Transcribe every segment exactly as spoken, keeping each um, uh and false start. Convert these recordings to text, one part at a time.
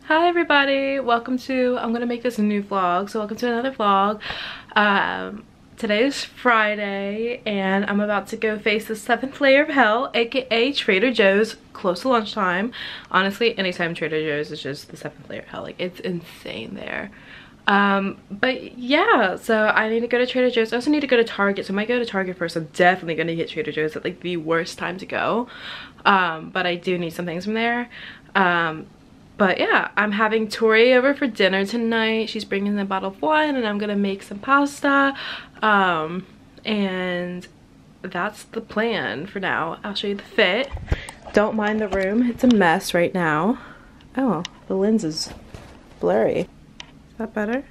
Hi everybody, welcome to, I'm gonna make this a new vlog, so welcome to another vlog. Um, today is Friday and I'm about to go face the seventh layer of hell, aka Trader Joe's, close to lunchtime. Honestly, anytime Trader Joe's is just the seventh layer of hell, like it's insane there. Um, but yeah, so I need to go to Trader Joe's. I also need to go to Target, so I might go to Target first. I'm definitely gonna hit Trader Joe's at like the worst time to go. Um, but I do need some things from there. Um, But yeah, I'm having Tori over for dinner tonight. She's bringing a bottle of wine and I'm gonna make some pasta. Um, and that's the plan for now. I'll show you the fit. Don't mind the room, it's a mess right now. Oh, the lens is blurry. Is that better?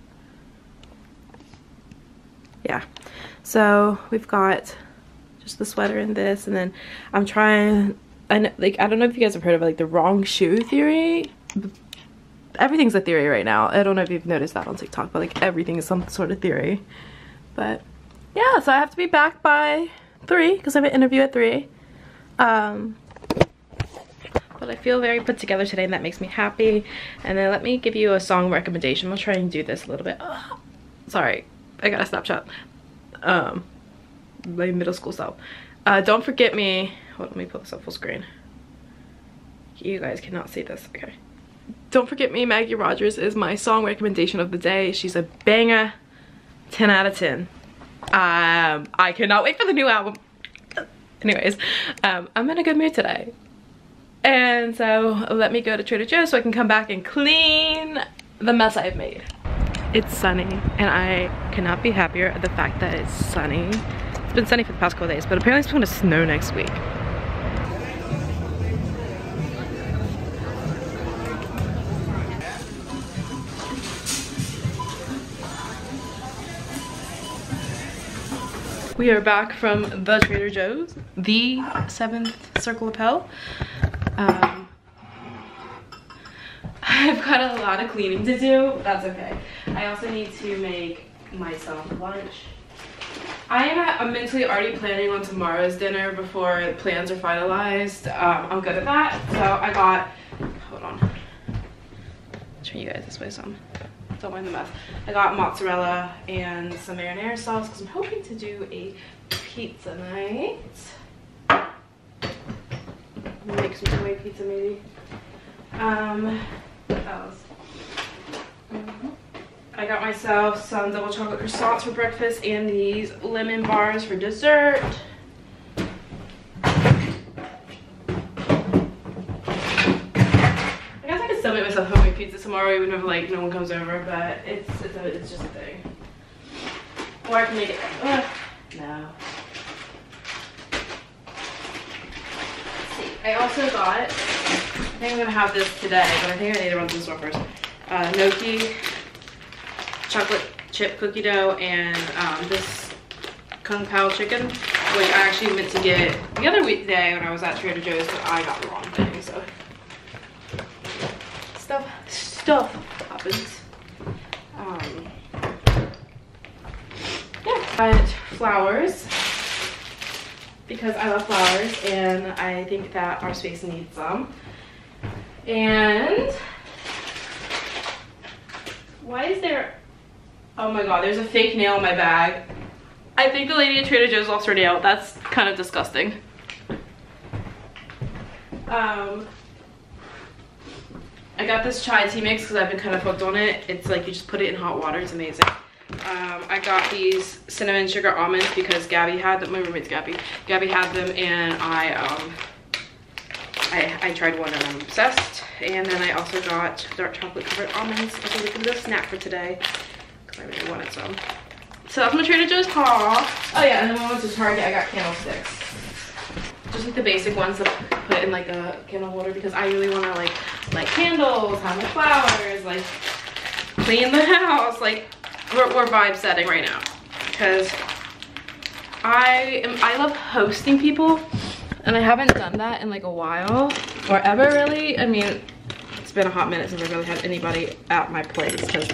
Yeah, so we've got just the sweater and this, and then I'm trying, I know, like, I don't know if you guys have heard of like the wrong shoe theory. Everything's a theory right now. I don't know if you've noticed that on TikTok, but like everything is some sort of theory. But yeah, so I have to be back by three because I have an interview at three. Um, but I feel very put together today and that makes me happy. And then let me give you a song recommendation. I'll try and do this a little bit. Oh, sorry, I got a Snapchat. Um, my middle school self. Uh, Don't Forget Me. Hold on, let me put this up full screen. You guys cannot see this. Okay. Don't Forget Me, Maggie Rogers is my song recommendation of the day. She's a banger. ten out of ten. Um, I cannot wait for the new album. Anyways, um, I'm in a good mood today. And so let me go to Trader Joe's so I can come back and clean the mess I've made. It's sunny and I cannot be happier at the fact that it's sunny. It's been sunny for the past couple days, but apparently it's going to snow next week. We are back from the Trader Joe's, the seventh circle of hell. Um, I've got a lot of cleaning to do, but that's okay. I also need to make myself lunch. I am I'm mentally already planning on tomorrow's dinner before the plans are finalized. Um, I'm good at that. So I got, hold on, I'll turn you guys this way some. Don't mind the mess. I got mozzarella and some marinara sauce because I'm hoping to do a pizza night. Make some tomato pizza maybe. Um, what else? Mm-hmm. I got myself some double chocolate croissants for breakfast and these lemon bars for dessert. Still make myself homemade pizza tomorrow even if like no one comes over, but it's it's, a, it's just a thing. Or I can make it. Uh, no. Let's see. I also got. I think I'm gonna have this today, but I think I need to run to the store first. Uh, gnocchi, chocolate chip cookie dough, and um, this kung pao chicken, which I actually meant to get the other weekday when I was at Trader Joe's, but I got the wrong thing, so. Stuff, stuff happens. Um, yeah, I got flowers because I love flowers and I think that our space needs some. And why is there? Oh my god, there's a fake nail in my bag. I think the lady at Trader Joe's lost her nail. That's kind of disgusting. Um. I got this chai tea mix because I've been kind of hooked on it. It's like you just put it in hot water. It's amazing. Um, I got these cinnamon sugar almonds because Gabby had them. My roommate's Gabby. Gabby had them and I um, I, I tried one and I'm obsessed. And then I also got dark chocolate covered almonds as a little snack for today because I really wanted some. So that's my Trader Joe's haul. Oh yeah, and then when I went to Target, I got candlesticks. Just like the basic ones to put in like a candle holder because I really want to like light candles, have my flowers, like clean the house. Like we're, we're vibe setting right now because I am I love hosting people and I haven't done that in like a while or ever really. I mean, it's been a hot minute since I really had anybody at my place because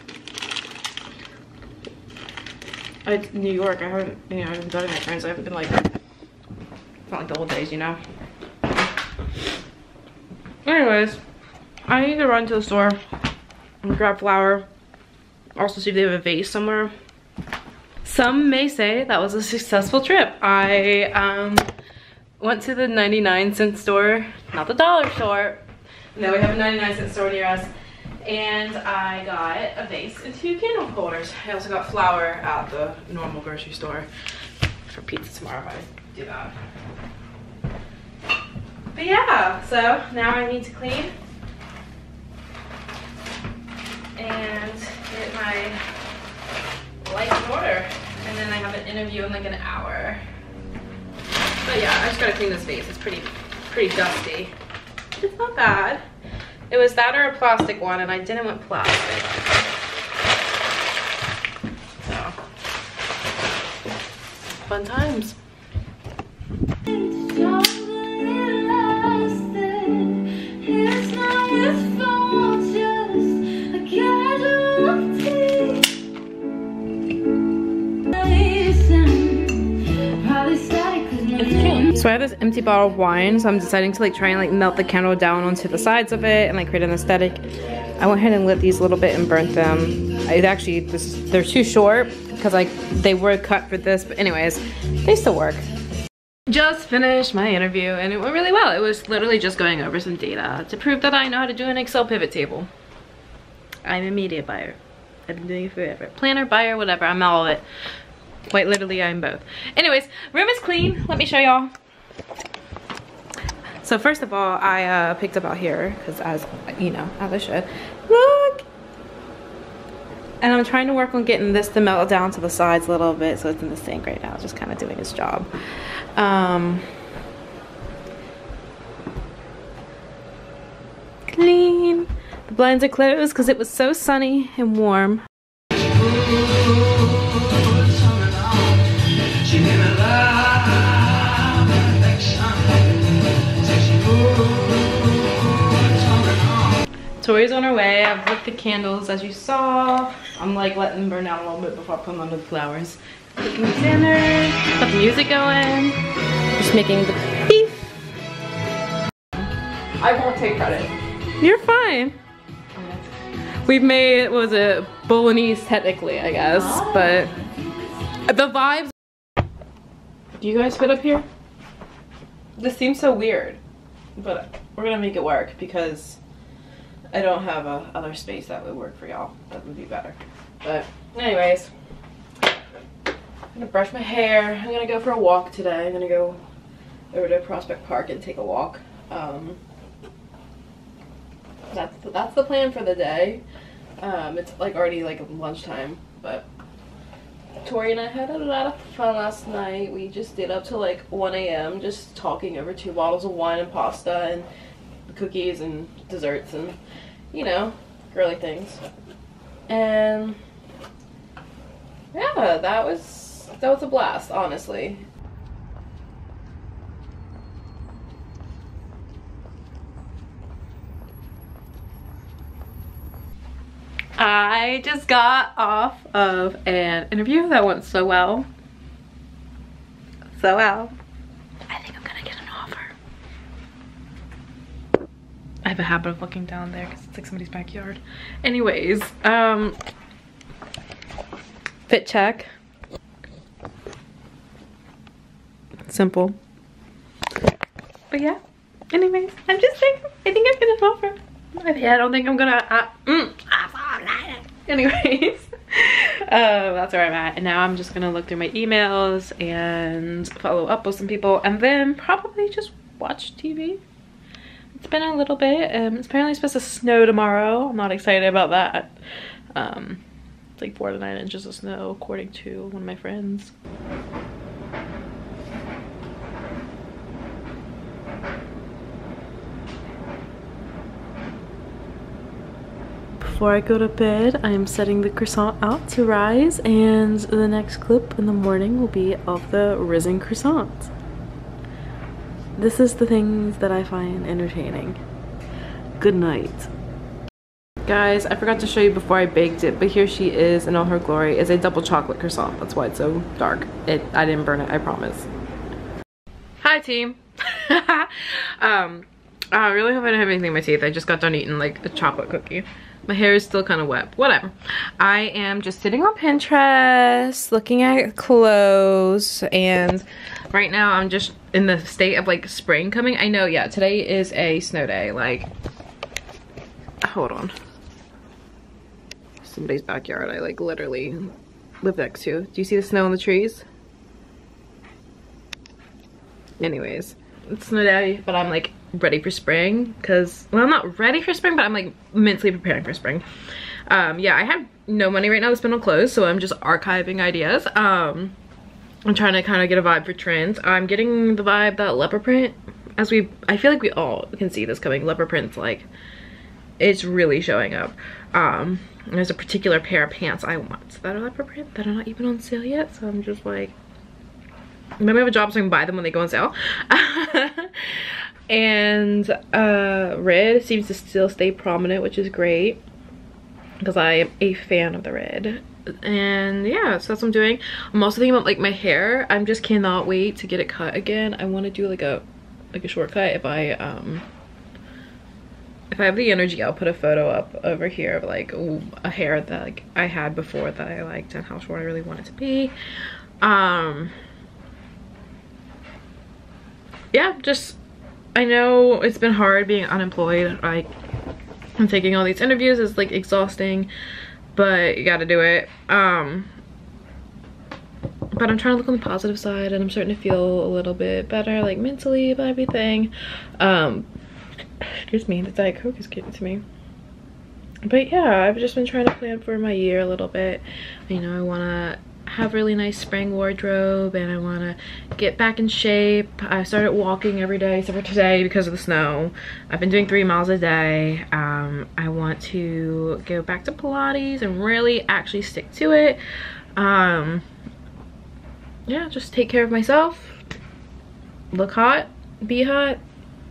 it's New York. I haven't, you know, I haven't done it with my friends. I haven't been like. Not like the old days, you know. Anyways, I need to run to the store and grab flour. Also see if they have a vase somewhere. Some may say that was a successful trip. I um, went to the ninety-nine cent store, not the dollar store. No, we have a ninety-nine cent store near us. And I got a vase and two candle holders. I also got flour at the normal grocery store for pizza tomorrow if I do that. But yeah, so now I need to clean and get my life in order. And then I have an interview in like an hour. But yeah, I just gotta clean this vase. It's pretty, pretty dusty. It's not bad. It was that or a plastic one, and I didn't want plastic. So, fun times. So I have this empty bottle of wine, so I'm deciding to like try and like melt the candle down onto the sides of it and like create an aesthetic. I went ahead and lit these a little bit and burnt them. I actually, this, they're too short because like they were cut for this, but anyways, they still work. Just finished my interview and it went really well. It was literally just going over some data to prove that I know how to do an Excel pivot table. I'm a media buyer. I've been doing it forever. Planner, buyer, whatever, I'm all of it. Quite literally, I'm both. Anyways, room is clean. Let me show y'all. So first of all, I uh, picked up out here because as, you know, as I should. Look! And I'm trying to work on getting this to melt down to the sides a little bit so it's in the sink right now. Just kind of doing its job. Um, clean. The blinds are closed because it was so sunny and warm. Tori's on her way. I've lit the candles as you saw. I'm like letting them burn out a little bit before I put them under the flowers. Cooking dinner, got the music going. Just making the beef. I won't take credit. You're fine. We've made, what was it, bolognese technically, I guess, oh. But the vibes. Do you guys fit up here? This seems so weird, but we're gonna make it work because I don't have a other space that would work for y'all. That would be better. But anyways, I'm gonna brush my hair. I'm gonna go for a walk today. I'm gonna go over to Prospect Park and take a walk. Um, that's the, that's the plan for the day. Um, it's like already like lunchtime, but Tori and I had a lot of fun last night. We just stayed up till like one A M just talking over two bottles of wine and pasta and cookies and desserts and, you know, girly things. And yeah, that was that was a blast, honestly. I just got off of an interview that went so well. So well. I think I'm gonna get an offer. I have a habit of looking down there because it's like somebody's backyard. Anyways, um, fit check. Simple. But yeah, anyways, I'm just saying, I think I'm gonna offer. I don't think I'm gonna, uh, mm, anyways, uh, that's where I'm at. And now I'm just gonna look through my emails and follow up with some people and then probably just watch T V. It's been a little bit. Um, it's apparently supposed to snow tomorrow. I'm not excited about that. Um, it's like four to nine inches of snow according to one of my friends. Before I go to bed, I am setting the croissant out to rise, and the next clip in the morning will be of the risen croissant. This is the things that I find entertaining. Good night. Guys, I forgot to show you before I baked it, but here she is in all her glory. It's a double chocolate croissant. That's why it's so dark. It, I didn't burn it, I promise. Hi team. um, I really hope I don't have anything in my teeth. I just got done eating like a chocolate cookie. My hair is still kind of wet. Whatever. I am just sitting on Pinterest looking at clothes, and right now I'm just in the state of like spring coming. I know, yeah, today is a snow day. Like, hold on. Somebody's backyard I like literally live next to. Do you see the snow on the trees? Anyways, it's snow day, but I'm like ready for spring because, well, I'm not ready for spring, but I'm like mentally preparing for spring. Um, yeah, I have no money right now to spend on clothes, so I'm just archiving ideas. Um, I'm trying to kind of get a vibe for trends. I'm getting the vibe that leopard print, as we, I feel like we all can see this coming. Leopard print's like, it's really showing up. Um, there's a particular pair of pants I want that are leopard print that are not even on sale yet, so I'm just like, maybe I have a job so I can buy them when they go on sale. And uh, red seems to still stay prominent, which is great because I am a fan of the red. And yeah, so that's what I'm doing. I'm also thinking about like my hair. I just cannot wait to get it cut again. I want to do like a like a shortcut. If I um if I have the energy, I'll put a photo up over here of like ooh, a hair that like I had before that I liked and how short I really want it to be. Um yeah, just I know it's been hard being unemployed. Like, I'm taking all these interviews. It's like exhausting, but you gotta do it. Um, but I'm trying to look on the positive side, and I'm starting to feel a little bit better, like mentally about everything. Um, excuse me, the Diet Coke is getting to me. But yeah, I've just been trying to plan for my year a little bit. You know, I wanna have really nice spring wardrobe, and I want to get back in shape. I started walking every day except for today because of the snow. I've been doing three miles a day. um I want to go back to Pilates and really actually stick to it. Um yeah, just take care of myself, look hot, be hot,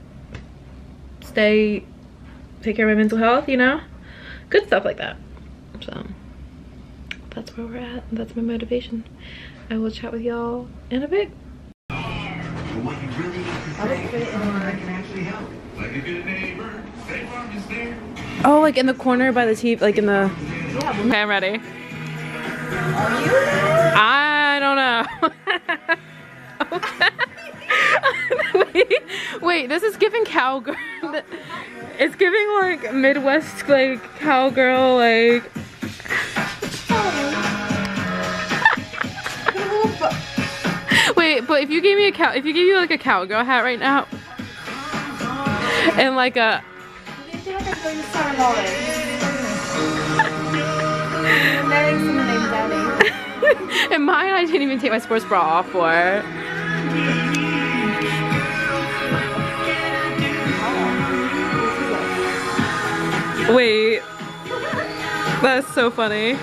stay, take care of my mental health, you know, good stuff like that. So that's where we're at. That's my motivation. I will chat with y'all in a bit. What you really need to say, I can actually help. Like a good neighbor, State Farm is there. Oh, like in the corner by the T V, like in the. Yeah, okay, I'm ready. Are you? I don't know. wait, wait, this is giving cowgirl. It's giving like Midwest, like cowgirl, like. Wait, but if you gave me a cow, if you gave you like a cowgirl hat right now, and like a. You feel like I'm going to Sarah Lawrence. Marrying someone named Danny. And mine, I didn't even take my sports bra off for. Wait, that's so funny.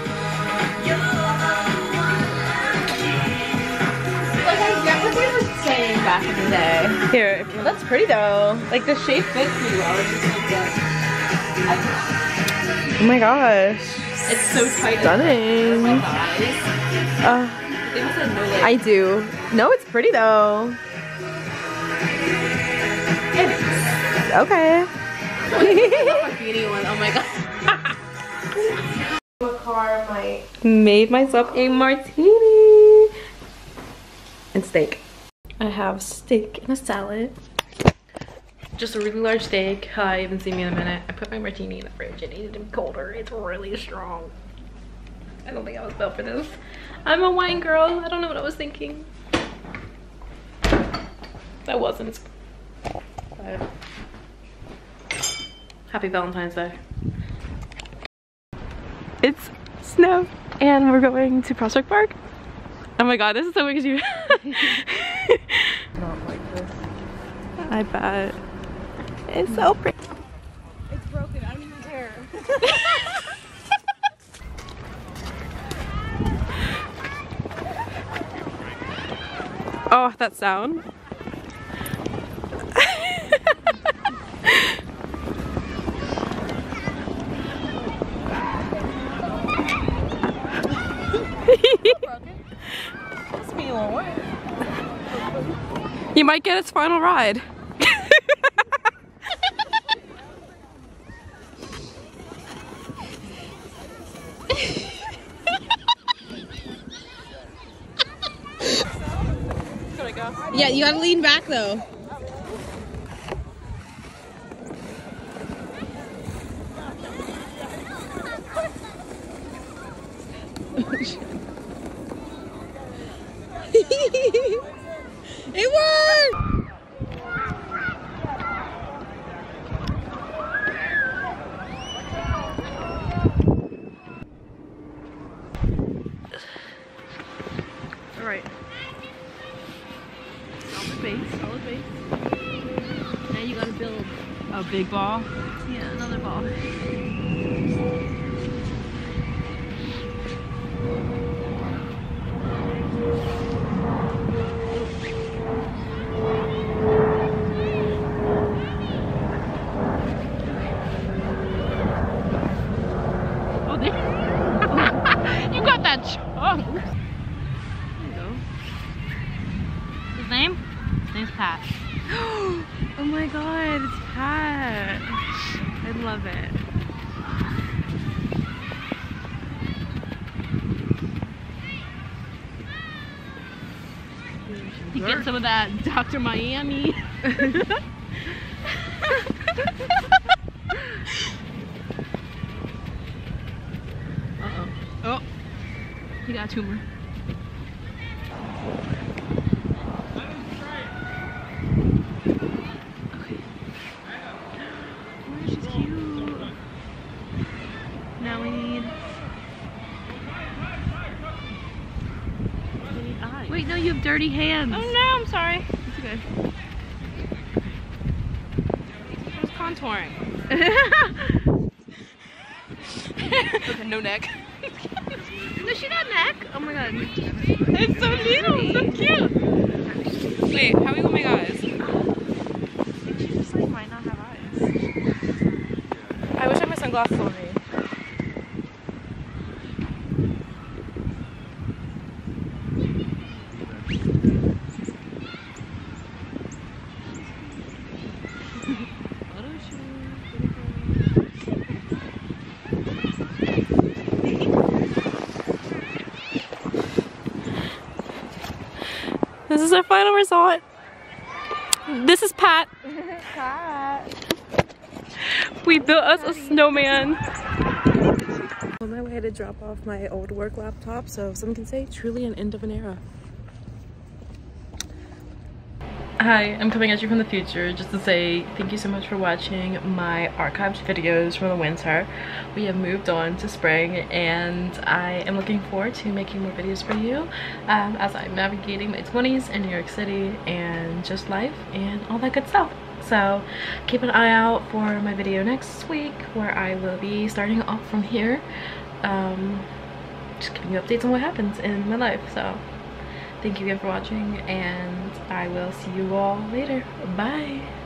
Saying back in the day. Here, well, that's pretty though. Like the shape fits me well. It's just like this. Oh my gosh. It's so tight. Stunning. My thighs. Uh, They must have no leg. I do. No, it's pretty though. It is. Okay. Beanie one. Oh my god. A car might. Made myself a martini and steak. I have steak and a salad. Just a really large steak. Hi, you haven't seen me in a minute. I put my martini in the fridge. It needed to be colder. It's really strong. I don't think I was built for this. I'm a wine girl. I don't know what I was thinking. I wasn't. But happy Valentine's Day. It's snow and we're going to Prospect Park. Oh my god, this is so weird because you Not like this. I bet. It's so pretty. It's broken. I don't even care. Oh, that sound. You might get its final ride. Yeah, you gotta lean back though. It worked! Alright. Solid base, solid base. Now you gotta build. A big ball. Yeah, another ball. Oh, there. You got that chunk. There you go. His name? His name's Pat. Oh my god, it's Pat. I love it. You get some of that Doctor Miami. Uh-oh. Oh, he got a tumor. She's cute. Now we need... we need eyes. Wait, no, you have dirty hands. Oh no, I'm sorry. It's okay. I was contouring. Okay, no neck. No, she got neck. Oh my god. It's so little, so cute. Wait, how are we gonna make eyes? She just like might not have eyes. I wish I had my sunglasses on me. This is our final result. This is Pat. Pat. We built us a snowman. On my way to drop off my old work laptop, so some can say truly an end of an era. Hi, I'm coming at you from the future just to say thank you so much for watching my archived videos from the winter. We have moved on to spring and I am looking forward to making more videos for you um, as I'm navigating my twenties in New York City and just life and all that good stuff. So keep an eye out for my video next week where I will be starting off from here. Um, just giving you updates on what happens in my life. So thank you again for watching and I will see you all later. Bye.